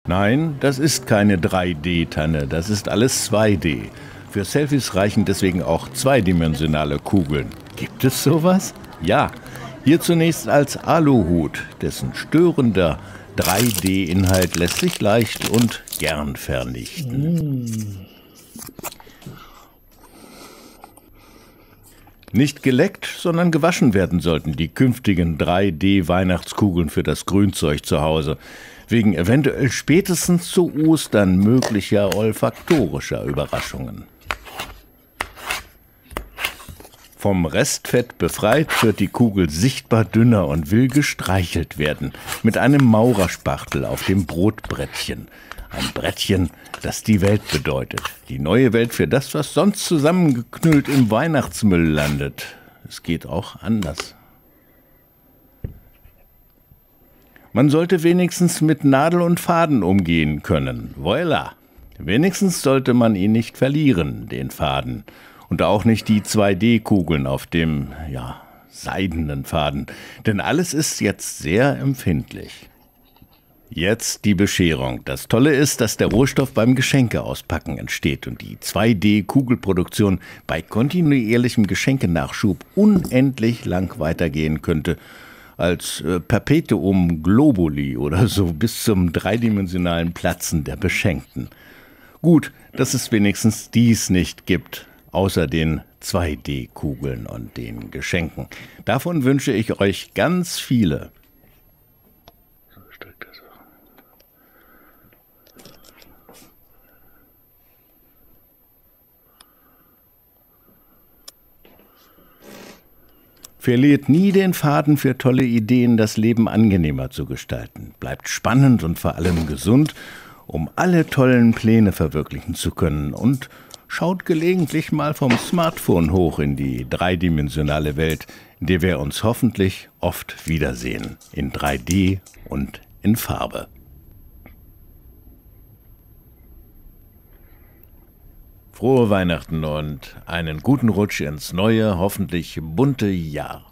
Nein, das ist keine 3D-Tanne, das ist alles 2D. Für Selfies reichen deswegen auch zweidimensionale Kugeln. Gibt es sowas? Ja. Hier zunächst als Aluhut, dessen störender 3D-Inhalt lässt sich leicht und gern vernichten. Nicht geleckt, sondern gewaschen werden sollten die künftigen 3D-Weihnachtskugeln für das Grünzeug zu Hause. Wegen eventuell spätestens zu Ostern möglicher olfaktorischer Überraschungen. Vom Restfett befreit wird die Kugel sichtbar dünner und will gestreichelt werden. Mit einem Maurerspachtel auf dem Brotbrettchen. Ein Brettchen, das die Welt bedeutet. Die neue Welt für das, was sonst zusammengeknüllt im Weihnachtsmüll landet. Es geht auch anders. Man sollte wenigstens mit Nadel und Faden umgehen können. Voilà. Wenigstens sollte man ihn nicht verlieren, den Faden. Und auch nicht die 2D-Kugeln auf dem, seidenen Faden. Denn alles ist jetzt sehr empfindlich. Jetzt die Bescherung. Das Tolle ist, dass der Rohstoff beim Geschenkeauspacken entsteht und die 2D-Kugelproduktion bei kontinuierlichem Geschenkenachschub unendlich lang weitergehen könnte als Perpetuum globuli oder so bis zum dreidimensionalen Platzen der Beschenkten. Gut, dass es wenigstens dies nicht gibt. Außer den 2D-Kugeln und den Geschenken. Davon wünsche ich euch ganz viele. Verliert nie den Faden für tolle Ideen, das Leben angenehmer zu gestalten. Bleibt spannend und vor allem gesund, um alle tollen Pläne verwirklichen zu können und schaut gelegentlich mal vom Smartphone hoch in die dreidimensionale Welt, in der wir uns hoffentlich oft wiedersehen. In 3D und in Farbe. Frohe Weihnachten und einen guten Rutsch ins neue, hoffentlich bunte Jahr.